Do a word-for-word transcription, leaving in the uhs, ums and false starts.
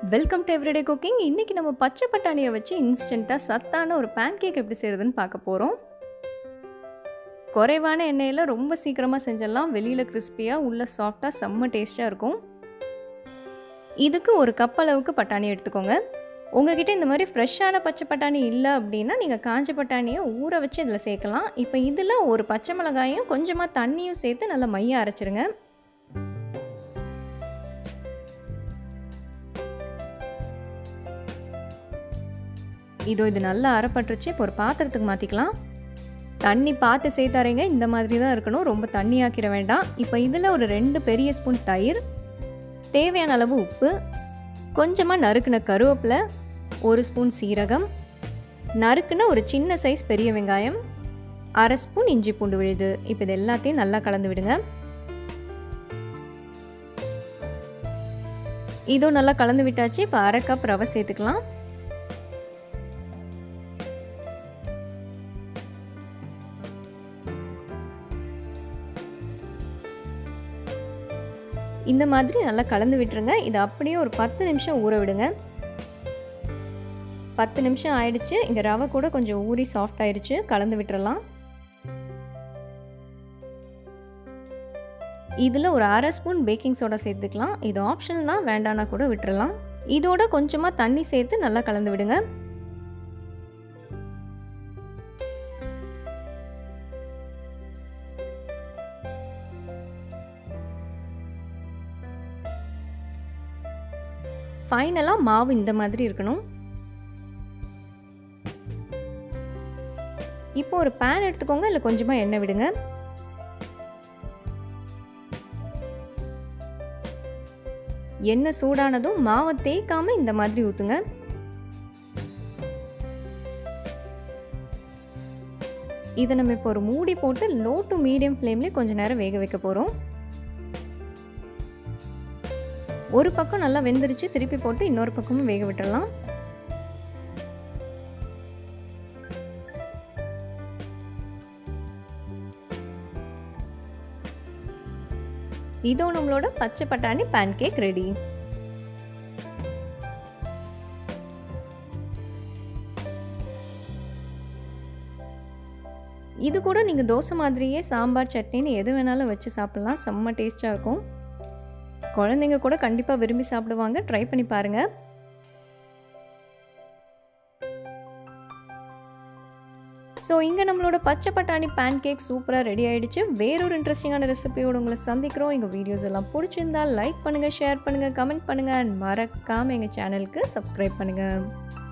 Welcome to everyday cooking. இன்றைக்கி நம்ம பச்சை பட்டாணியை வச்சு இன்ஸ்டண்ட்டாக சத்தான ஒரு பேன்கேக் எப்படி செய்கிறதுன்னு பார்க்க போகிறோம். குறைவான எண்ணெயில் ரொம்ப சீக்கிரமாக செஞ்சிடலாம். வெளியில் கிறிஸ்பியாக உள்ள சாஃப்டாக செம்ம டேஸ்ட்டாக இருக்கும். இதுக்கு ஒரு கப் அளவுக்கு பட்டாணி எடுத்துக்கோங்க. உங்ககிட்ட இந்த மாதிரி ஃப்ரெஷ்ஷான பச்சை பட்டாணி இல்லை அப்படின்னா நீங்கள் காஞ்ச பட்டாணியை ஊற வச்சு இதில் சேர்க்கலாம். இப்போ இதில் ஒரு பச்சை மிளகாயும் கொஞ்சமாக தண்ணியும் சேர்த்து நல்லா மைய அரைச்சிருங்க. இதோ இது நல்லா அரைப்பட்டுருச்சு. இப்போ ஒரு பாத்திரத்துக்கு மாற்றிக்கலாம். தண்ணி பார்த்து சேர்த்தாரீங்க, இந்த மாதிரி தான் இருக்கணும், ரொம்ப தண்ணி ஆக்கிட வேண்டாம். இப்போ இதில் ஒரு ரெண்டு பெரிய ஸ்பூன் தயிர், தேவையான அளவு உப்பு, கொஞ்சமாக நறுக்குன கருவேப்பிலை, ஒரு ஸ்பூன் சீரகம், நறுக்குன ஒரு சின்ன சைஸ் பெரிய வெங்காயம், அரை ஸ்பூன் இஞ்சி பூண்டு விழுது. இப்போ இது எல்லாத்தையும் நல்லா கலந்து விடுங்க. இதோ நல்லா கலந்து விட்டாச்சு. இப்போ அரை கப் ரவை சேர்த்துக்கலாம். இந்த மாதிரி நல்லா கலந்து விட்டுருங்க. இது அப்படியே ஒரு பத்து நிமிஷம் ஊற விடுங்க. பத்து நிமிஷம் ஆயிடுச்சு. இங்கே ரவை கூட கொஞ்சம் ஊறி சாஃப்ட் ஆயிடுச்சு. கலந்து விட்டுறலாம். இதில் ஒரு அரை ஸ்பூன் பேக்கிங் சோடா சேர்த்துக்கலாம். இது ஆப்ஷனல் தான், வேண்டானா கூட விட்டுறலாம். இதோட கொஞ்சமாக தண்ணி சேர்த்து நல்லா கலந்து விடுங்க. ஃபைனலாக மாவு இந்த மாதிரி இருக்கணும். இப்போ ஒரு பேன் எடுத்துக்கோங்க. இல்லை கொஞ்சமாக எண்ணெய் விடுங்க. எண்ணெய் சூடானதும் மாவை தேய்க்காம இந்த மாதிரி ஊற்றுங்க. இதை நம்ம இப்போ ஒரு மூடி போட்டு லோ டு மீடியம் ஃப்ளேம்லேயே கொஞ்சம் நேரம் வேக வைக்க போகிறோம். ஒரு பக்கம் நல்லா வெந்துருச்சு. திருப்பி போட்டு இன்னொரு பக்கமும் வேக விட்டுடலாம். இதோ நம்மளோட பச்சை பட்டாணி பேன்கேக் ரெடி. இது கூட நீங்கள் தோசை மாதிரியே சாம்பார் சட்னின்னு எது வேணாலும் வச்சு சாப்பிடலாம். செம்ம டேஸ்டாக இருக்கும். குழந்தைங்க கூட கண்டிப்பாக விரும்பி சாப்பிடுவாங்க. ட்ரை பண்ணி பாருங்கள். ஸோ இங்கே நம்மளோட பச்சை பட்டாணி பேன்கேக் சூப்பராக ரெடி ஆகிடுச்சு. வேறொரு இன்ட்ரெஸ்டிங்கான ரெசிபியோடு உங்களை சந்திக்கிறோம். எங்கள் வீடியோஸ் எல்லாம் பிடிச்சிருந்தால் லைக் பண்ணுங்கள், ஷேர் பண்ணுங்கள், கமெண்ட் பண்ணுங்கள் அண்ட் மறக்காமல் எங்கள் சேனலுக்கு சப்ஸ்கிரைப் பண்ணுங்கள்.